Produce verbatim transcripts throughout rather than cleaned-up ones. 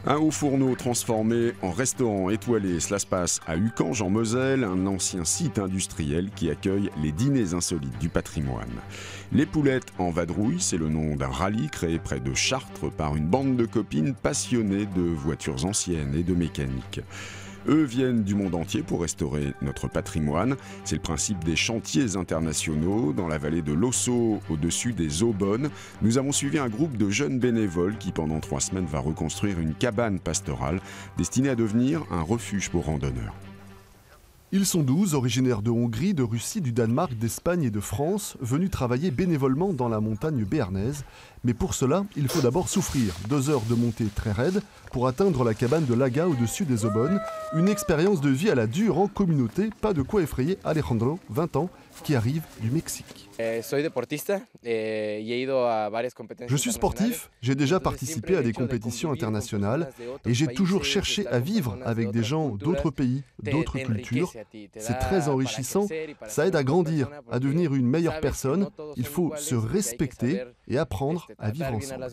Un haut fourneau transformé en restaurant étoilé, cela se passe à Ucange en Moselle, un ancien site industriel qui accueille les dîners insolites du patrimoine. Les Poulettes en vadrouille, c'est le nom d'un rallye créé près de Chartres par une bande de copines passionnées de voitures anciennes et de mécanique. Eux viennent du monde entier pour restaurer notre patrimoine. C'est le principe des chantiers internationaux dans la vallée de l'Ossau, au-dessus des Aubonnes. Nous avons suivi un groupe de jeunes bénévoles qui, pendant trois semaines, va reconstruire une cabane pastorale destinée à devenir un refuge pour randonneurs. Ils sont douze, originaires de Hongrie, de Russie, du Danemark, d'Espagne et de France, venus travailler bénévolement dans la montagne béarnaise. Mais pour cela, il faut d'abord souffrir. Deux heures de montée très raide pour atteindre la cabane de Laga au-dessus des Aubonnes. Une expérience de vie à la dure en communauté, pas de quoi effrayer Alejandro, vingt ans, qui arrive du Mexique. Je suis sportif, j'ai déjà participé à des compétitions internationales et j'ai toujours cherché à vivre avec des gens d'autres pays, d'autres cultures. C'est très enrichissant, ça aide à grandir, à devenir une meilleure personne. Il faut se respecter et apprendre à vivre ensemble.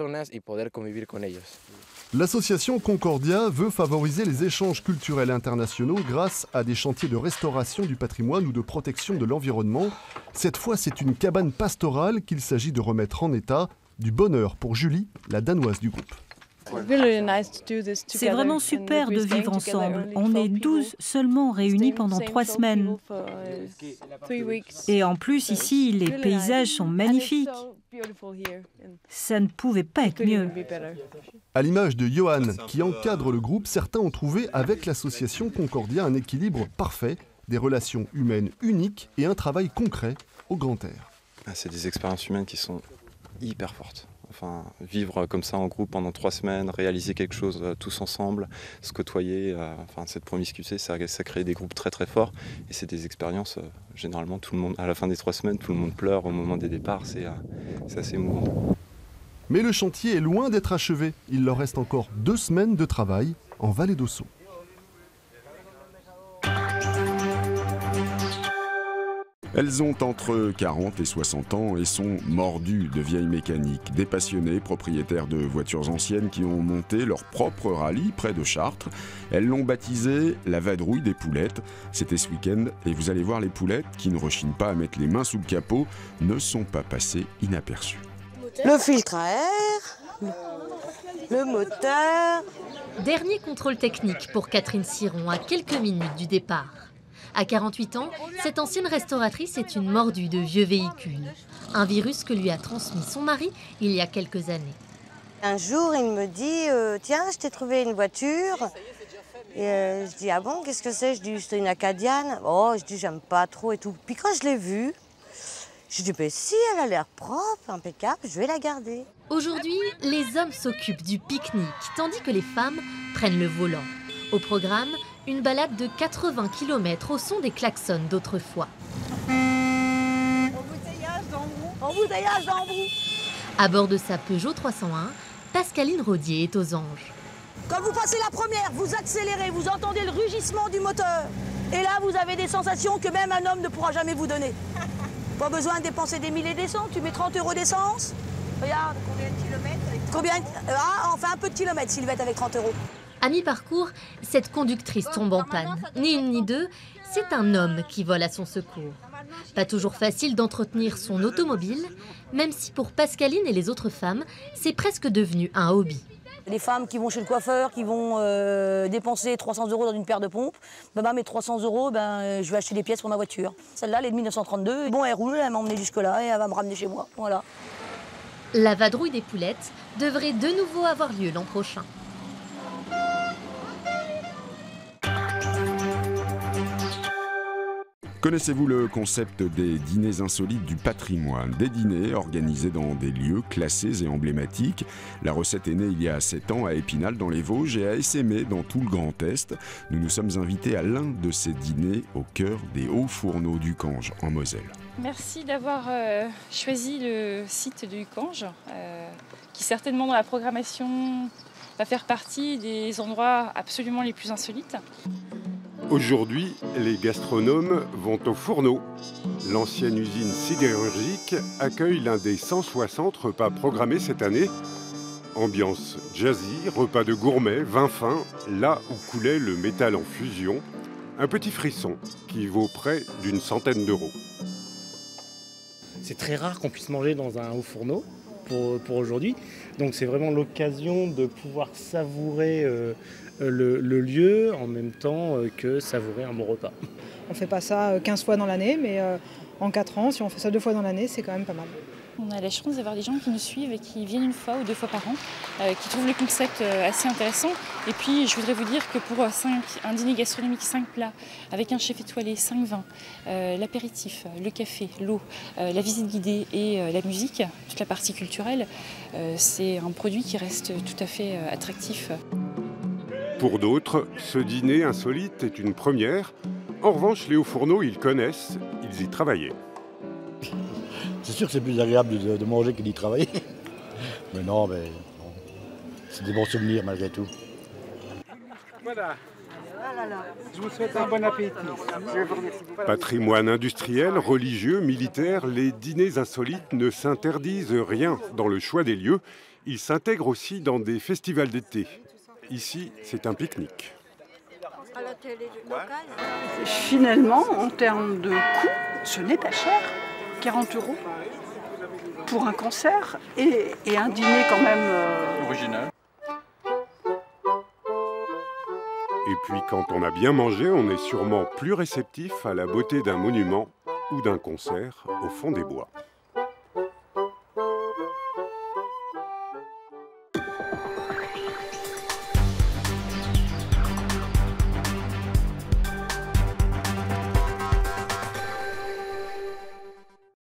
L'association Concordia veut favoriser les échanges culturels internationaux grâce à des chantiers de restauration du patrimoine ou de protection de l'environnement. Cette fois, c'est une cabane pastorale qu'il s'agit de remettre en état. Du bonheur pour Julie, la danoise du groupe. C'est vraiment super de vivre ensemble. On est douze seulement réunis pendant trois semaines. Et en plus, ici, les paysages sont magnifiques. Ça ne pouvait pas être mieux. À l'image de Johan, qui encadre le groupe, certains ont trouvé avec l'association Concordia un équilibre parfait, des relations humaines uniques et un travail concret au grand air. C'est des expériences humaines qui sont hyper fortes. Enfin, vivre comme ça en groupe pendant trois semaines, réaliser quelque chose euh, tous ensemble, se côtoyer, euh, enfin, cette promiscuité, ça, ça crée des groupes très très forts. Et c'est des expériences, euh, généralement, tout le monde, à la fin des trois semaines, tout le monde pleure au moment des départs, c'est euh, assez émouvant. Mais le chantier est loin d'être achevé. Il leur reste encore deux semaines de travail en Vallée d'Ossau. Elles ont entre quarante et soixante ans et sont mordues de vieilles mécaniques, des passionnés propriétaires de voitures anciennes qui ont monté leur propre rallye près de Chartres. Elles l'ont baptisé la vadrouille des Poulettes. C'était ce week-end et vous allez voir, les Poulettes, qui ne rechignent pas à mettre les mains sous le capot, ne sont pas passées inaperçues. Le filtre à air, le moteur. Dernier contrôle technique pour Catherine Siron à quelques minutes du départ. À quarante-huit ans, cette ancienne restauratrice est une mordue de vieux véhicules. Un virus que lui a transmis son mari il y a quelques années. Un jour, il me dit euh, « Tiens, je t'ai trouvé une voiture. » Et euh, je dis « Ah bon, qu'est-ce que c'est ?» Je dis « C'est une Acadiane. » Oh, je dis « J'aime pas trop et tout. » Puis quand je l'ai vue, je dis ben, « Si, elle a l'air propre, impeccable, je vais la garder. » Aujourd'hui, les hommes s'occupent du pique-nique, tandis que les femmes prennent le volant. Au programme, une balade de quatre-vingts kilomètres au son des klaxons d'autrefois. Embouteillage d'Ambrou. Embouteillage d'Ambrou. À bord de sa Peugeot trois cent un, Pascaline Rodier est aux anges. Quand vous passez la première, vous accélérez, vous entendez le rugissement du moteur. Et là, vous avez des sensations que même un homme ne pourra jamais vous donner. Pas besoin de dépenser des milliers d'essence, tu mets trente euros d'essence. Regarde. Combien de kilomètres? Combien? Ah, on fait un peu de kilomètres, Sylvette, avec trente euros. À mi-parcours, cette conductrice tombe en panne. Ni une ni deux, c'est un homme qui vole à son secours. Pas toujours facile d'entretenir son automobile, même si pour Pascaline et les autres femmes, c'est presque devenu un hobby. Les femmes qui vont chez le coiffeur, qui vont euh, dépenser trois cents euros dans une paire de pompes, ben, ben, mes trois cents euros, ben, je vais acheter des pièces pour ma voiture. Celle-là, elle est de mille neuf cent trente-deux. Bon, elle roule, elle m'a emmené jusque-là et elle va me ramener chez moi. Voilà. La vadrouille des Poulettes devrait de nouveau avoir lieu l'an prochain. Connaissez-vous le concept des dîners insolites du patrimoine? Des dîners organisés dans des lieux classés et emblématiques. La recette est née il y a sept ans à Épinal dans les Vosges et à Essémé dans tout le Grand Est. Nous nous sommes invités à l'un de ces dîners au cœur des hauts fourneaux d'Ucange en Moselle. Merci d'avoir euh, choisi le site de Ucange, euh, qui certainement dans la programmation va faire partie des endroits absolument les plus insolites. Aujourd'hui, les gastronomes vont au fourneau. L'ancienne usine sidérurgique accueille l'un des cent soixante repas programmés cette année. Ambiance jazzy, repas de gourmet, vin fin, là où coulait le métal en fusion, un petit frisson qui vaut près d'une centaine d'euros. C'est très rare qu'on puisse manger dans un haut fourneau pour, pour aujourd'hui. Donc c'est vraiment l'occasion de pouvoir savourer euh, le, le lieu en même temps que savourer un bon repas. On ne fait pas ça quinze fois dans l'année, mais euh, en quatre ans, si on fait ça deux fois dans l'année, c'est quand même pas mal. On a la chance d'avoir des gens qui nous suivent et qui viennent une fois ou deux fois par an, euh, qui trouvent le concept euh, assez intéressant. Et puis je voudrais vous dire que pour cinq, un dîner gastronomique, cinq plats, avec un chef étoilé, cinq vins, euh, l'apéritif, le café, l'eau, euh, la visite guidée et euh, la musique, toute la partie culturelle, euh, c'est un produit qui reste tout à fait euh, attractif. Pour d'autres, ce dîner insolite est une première. En revanche, les hauts fourneaux, ils connaissent, ils y travaillaient. C'est sûr que c'est plus agréable de, de manger que d'y travailler. Mais non, mais non. C'est des bons souvenirs malgré tout. Voilà. Je vous souhaite un bon appétit. Patrimoine industriel, religieux, militaire, les dîners insolites ne s'interdisent rien dans le choix des lieux. Ils s'intègrent aussi dans des festivals d'été. Ici, c'est un pique-nique. Finalement, en termes de coût, ce n'est pas cher. quarante euros pour un concert et, et un dîner quand même euh... original. Et puis quand on a bien mangé, on est sûrement plus réceptif à la beauté d'un monument ou d'un concert au fond des bois.